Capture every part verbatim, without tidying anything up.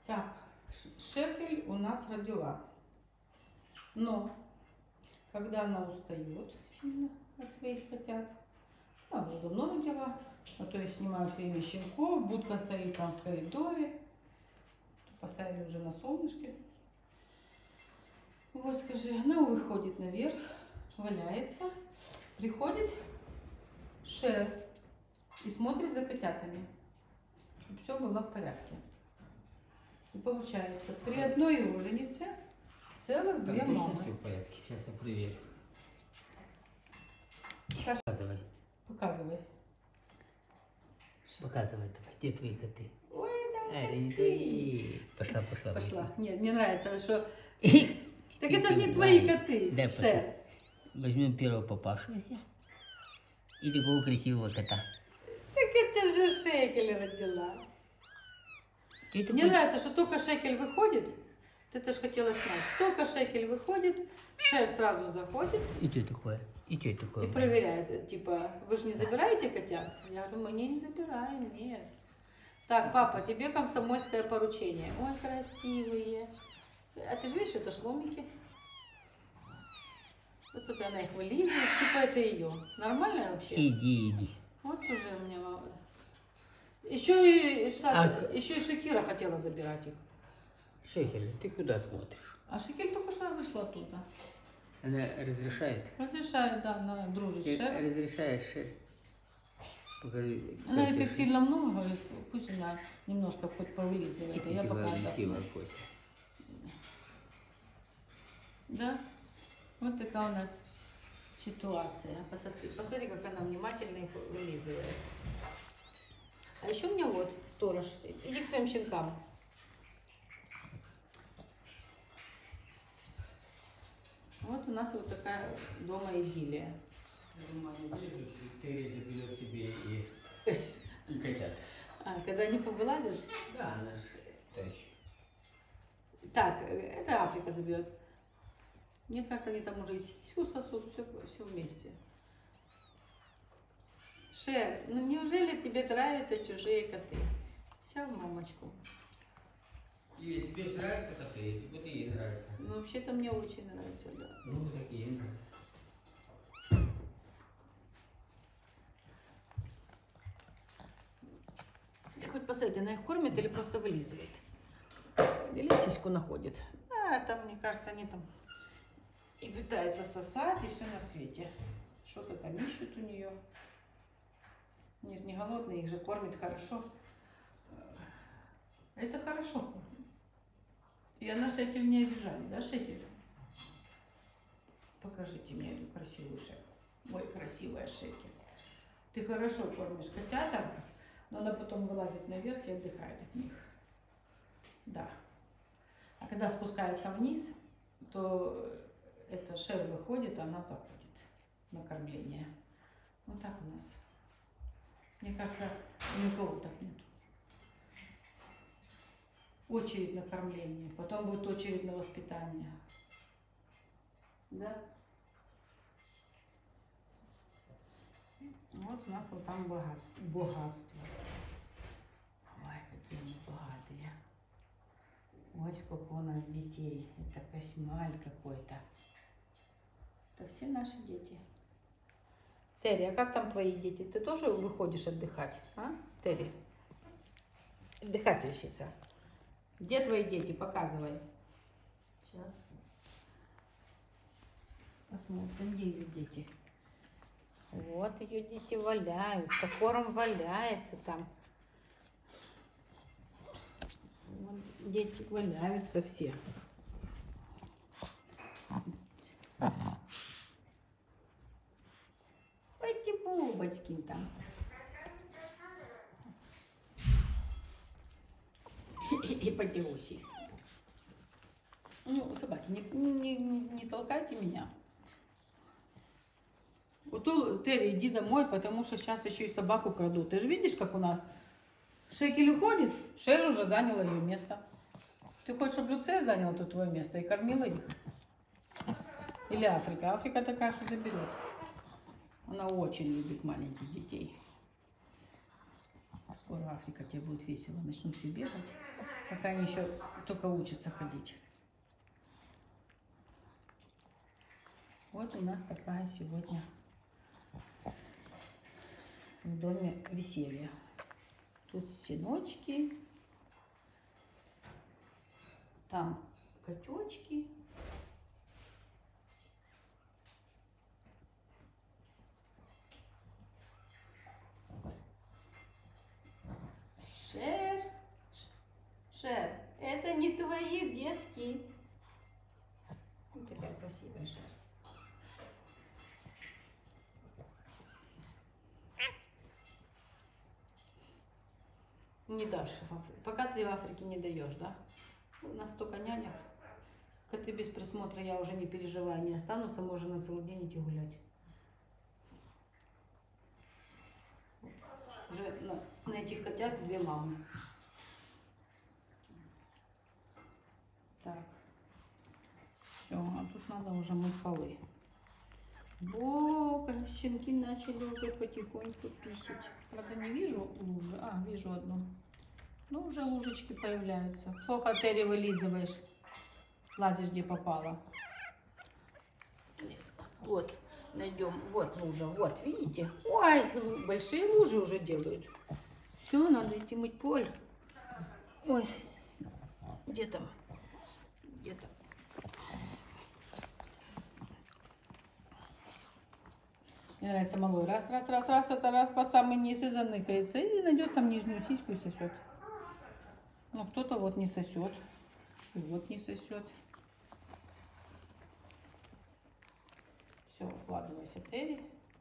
Так, Шекель у нас родила. Но когда она устает сильно от своих котят, она уже давно родила, а то я снимаю все время щенков, будка стоит там в коридоре, поставили уже на солнышке. Вот скажи, она выходит наверх, валяется, приходит Шер и смотрит за котятами, чтобы все было в порядке. И получается, при одной роженице целых две Так, мамы. все в порядке, сейчас я проверю. Саша, Показывай. показывай. Показывай давай, где твои коты? Ой, да, Эй, не коты. твои. Пошла, пошла. Пошла. Нет, мне нравится, что... Так Ты это же не тут твои давай. коты, Дай Шер. Возьмем первого попавшегося и такого красивого кота. Так это же Шекель родила. Ты Мне такой- нравится, что только Шекель выходит, ты тоже хотела снять, только Шекель выходит, Шер сразу заходит И что такое? И что такое? и проверяет, типа, вы же не забираете котят? Я говорю, мы не, не забираем, нет. Так, папа, тебе комсомольское поручение. Ой, красивые. А ты видишь, это шломики? Вот смотри, она их вылизывает, типа это ее. Нормально вообще? Иди, иди. Вот уже у меня мама. Еще и, Саша, А- еще и Шакира хотела забирать их. Шекель, ты куда смотришь? А Шекель только что вышла оттуда. Она разрешает? Разрешаю, да, она дружит с Ты Шером. разрешаешь, Шер? Покажи. Она как говорит, ты их Шер. сильно много, говорит, пусть она немножко хоть повылизывает. а Иди, Я ты пока красивая отдохну. котя. Да? Вот такая у нас ситуация. Посмотри, посмотри, как она внимательно их вылизывает. А еще у меня вот сторож. Иди к своим щенкам. Вот у нас вот такая дома идиллия. Ты заберет себе и, и котят. А, когда они повылазят. Да, наш товарищ. Так, это Африка заберет. Мне кажется, они там уже и сиську сосут, все, все вместе. Шер, ну неужели тебе нравятся чужие коты? Вся в мамочку. Тебе, тебе же нравятся коты, вот и ей нравятся. Ну, вообще-то мне очень нравится, да. Ну, такие нравятся. Ты хоть посмотри, она их кормит или просто вылизывает? Или сиську находит? А, там, мне кажется, они там и пытаются сосать, и все на свете. Что-то там ищут у нее. Они же не голодные, их же кормят хорошо. Это хорошо. И она Шекель не обижает, да, Шекель? Покажите мне эту красивую Шекель. Ой, красивая Шекель. Ты хорошо кормишь котятам, но она потом вылазит наверх и отдыхает от них. Да. А когда спускается вниз, то эта Шер выходит, а она заходит на кормление. Вот так у нас. Мне кажется, никого так нет. Очередь на кормление, потом будет очередь на воспитание. Да? Вот у нас вот там богатство. богатство. Ой, какие мы богатые. Ой, сколько у нас детей. Это космаль какой-то. Это все наши дети. Терри, а как там твои дети? Ты тоже выходишь отдыхать, а, Терри? Отдыхательщица. Где твои дети? Показывай. Сейчас. Посмотрим, где ее дети. Вот ее дети валяются. Корм валяется там. Вот дети валяются все. Эти бубочки там. И потеуси. Ну, собаки, не, не, не, не толкайте меня. Вот у Терри, иди домой, потому что сейчас еще и собаку крадут. Ты же видишь, как у нас Шекель уходит, Шер уже заняла ее место. Ты хочешь, чтобы Люция заняла тут твое место и кормила их? Или Африка? Африка такая, что заберет. Она очень любит маленьких детей. Скоро Африка тебе будет весело. Начнут все бегать. Пока они еще только учатся ходить. Вот у нас такая сегодня в доме веселье. Тут сыночки, там котечки. Шер, Шер, это не твои детки. Вот такая красивая Шер. Не дашь в Африке. Пока ты в Африке не даешь, да? У нас столько нянек. Коты без присмотра, я уже не переживаю, не останутся, можно на целый день идти гулять. Уже на, на этих котят две мамы. Так. Все, а тут надо уже мыть полы. О, щенки начали уже потихоньку писать. Правда, не вижу лужи. А, вижу одну. Ну, уже лужечки появляются. Плохо Терри вылизываешь. Лазишь, где попало. Вот, найдем. Вот лужа. Вот, видите? Ой, большие лужи уже делают. Все, надо идти мыть поле. Ой, где там? Где там? Мне нравится малой. Раз, раз, раз, раз, это раз по самый низ и заныкается. И найдет там нижнюю сиську и сосет. Но кто-то вот не сосет. И вот не сосет. Все, укладывайся, Терри.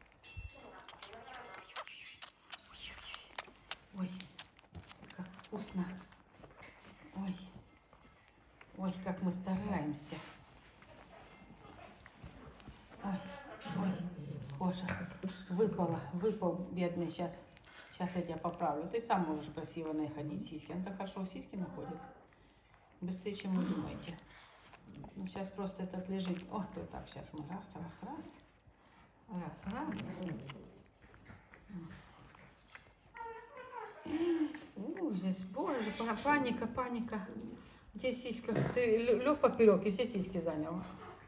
Ой, как вкусно. Ой, ой, как мы стараемся. Ой, ой. Боже, выпало, выпал, бедный, сейчас, сейчас я тебя поправлю. Ты сам можешь красиво находить сиськи. Он так хорошо сиськи находит. Быстрее, чем вы думаете. Ну, сейчас просто этот лежит. Ох, ты, так, сейчас мы раз, раз, раз. Раз, раз. Ужас, боже, паника, паника. Где сиська? Ты лег поперек и все сиськи занял.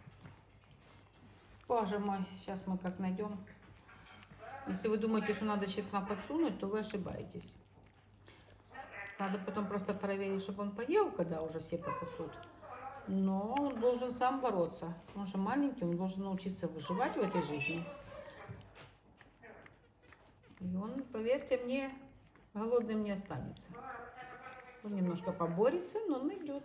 Боже мой, сейчас мы как найдем. Если вы думаете, что надо щенка подсунуть, то вы ошибаетесь. Надо потом просто проверить, чтобы он поел, когда уже все пососут. Но он должен сам бороться. Он же маленький, он должен научиться выживать в этой жизни. И он, поверьте мне, голодным не останется. Он немножко поборется, но он идет.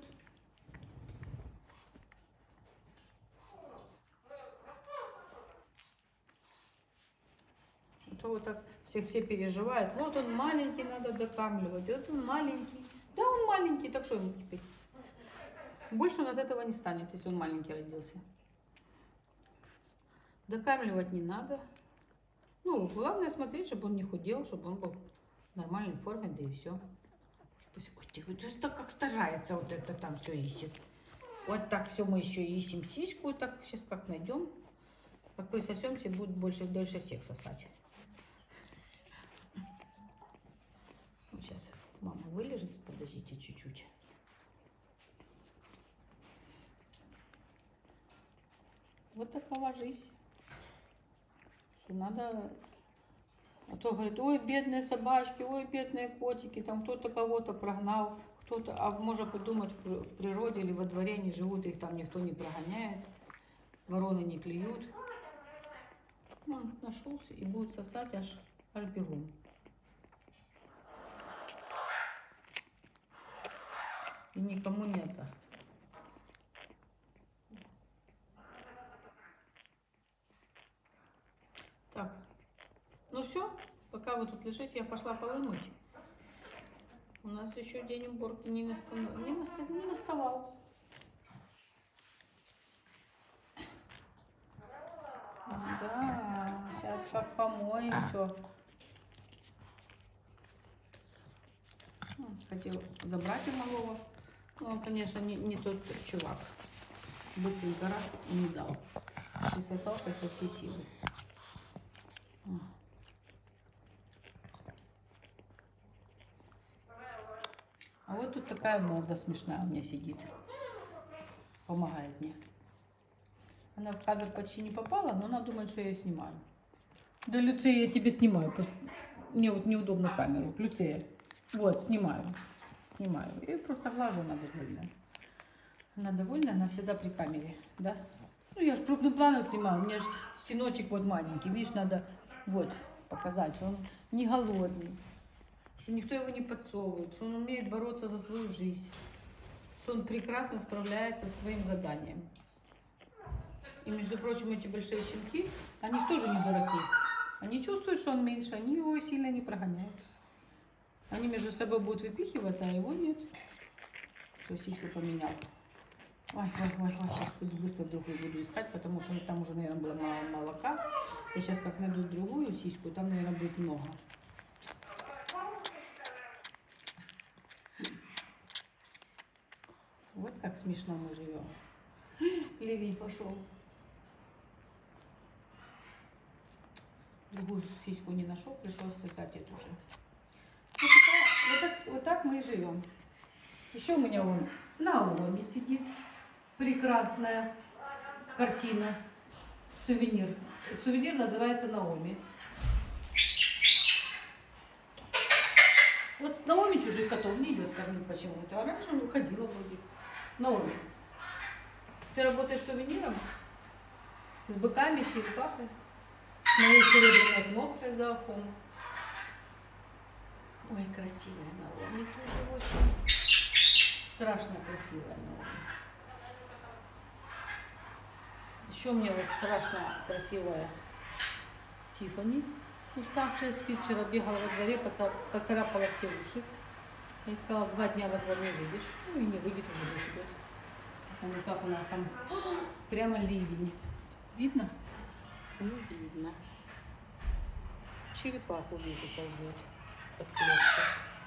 Вот так все, все переживают. Вот он маленький, надо докармливать. Вот он маленький. Да, он маленький, так что ему теперь? Больше он от этого не станет, если он маленький родился. Докармливать не надо. Ну, главное смотреть, чтобы он не худел, чтобы он был в нормальной форме, да и все. Ой, так как старается вот это там все ищет. Вот так все мы еще ищем сиську, так сейчас как найдем. Как присосемся, будет больше дольше всех сосать. Сейчас мама вылежит, подождите чуть-чуть. Вот такова жизнь. Что надо... А то говорит, ой, бедные собачки, ой, бедные котики, там кто-то кого-то прогнал, кто-то... А можно подумать, в, в природе или во дворе они живут, их там никто не прогоняет, вороны не клюют. Ну, нашелся и будет сосать аж, аж бегом. И никому не отдаст. Так, ну все, пока вы тут лежите, я пошла полы мыть. У нас еще день уборки не, настав... не, настав... не наставал. Да, сейчас как помоем все. Хотел забрать у малого. Но он, конечно, не, не тот чувак. Быстренько раз и не дал. И сосался со всей силы. А вот тут такая морда смешная у меня сидит. Помогает мне. Она в кадр почти не попала, но она думает, что я ее снимаю. Да, Люция, я тебе снимаю. Мне вот неудобно камеру. Люция. Вот, снимаю. Снимаю. И просто глажу, она довольна. Она довольна, она всегда при камере, да? Ну, я же крупным планом снимаю. У меня же стеночек вот маленький. Видишь, надо вот показать, что он не голодный, что никто его не подсовывает, что он умеет бороться за свою жизнь, что он прекрасно справляется со своим заданием. И, между прочим, эти большие щенки, они же тоже не дураки. Они чувствуют, что он меньше, они его сильно не прогоняют. Они между собой будут выпихиваться, а его нет. Кто сиську поменял. Ой, ой, ой, ой, сейчас буду быстро другую буду искать, потому что там уже, наверное, было мало молока. Я сейчас как найду другую сиську, там, наверное, будет много. Вот как смешно мы живем. Ливень пошел. Другую сиську не нашел, пришлось сосать эту же. Вот, вот, так, вот так мы и живем. Еще у меня вон Наоми сидит. Прекрасная картина. Сувенир. Сувенир называется Наоми. Вот Наоми чужих котов не идет кормить почему-то. А раньше он уходила вроде. Наоми, ты работаешь сувениром? С быками, с черепахой? С моей серебряной кнопкой за ухом. Ой, красивая Наоми тоже очень. Страшно красивая Наоми. Еще мне вот страшно красивая Тиффани. Уставшая спит, вчера бегала во дворе, поцарапала все уши. Я сказала, два дня во двор не выйдешь. Ну и не выйдет, уже дождь идет. Ну как у нас там прямо ливень. Видно? Не видно. Черепаху вижу ползет под клетку.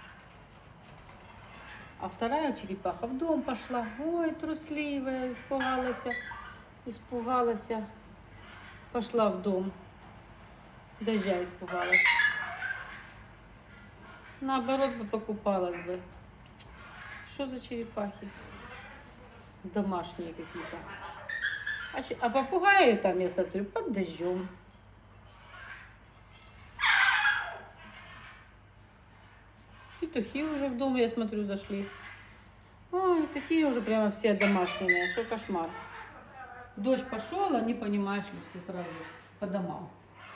А вторая черепаха в дом пошла. Ой, трусливая, испугалась. Испугалась. Пошла в дом. Дождя испугалась. Наоборот бы покупалась бы. Что за черепахи? Домашние какие-то. А, а попугаи там, я смотрю, под дождем. Петухи уже в дом, я смотрю, зашли. Ой, такие уже прямо все домашние. Что кошмар. Дождь пошел, они, понимаешь ли, все сразу по домам.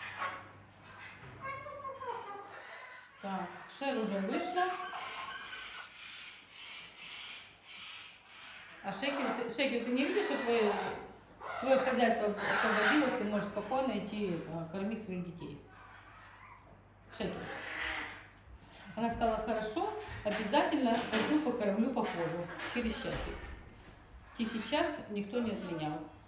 Так, Шер уже вышла. А Шекель, Шекель, ты не видишь, что твое, твое хозяйство освободилось, ты можешь спокойно идти а, кормить своих детей? Шекель. Она сказала, хорошо, обязательно пойду покормлю попозже, через часик. Тихий час никто не отменял.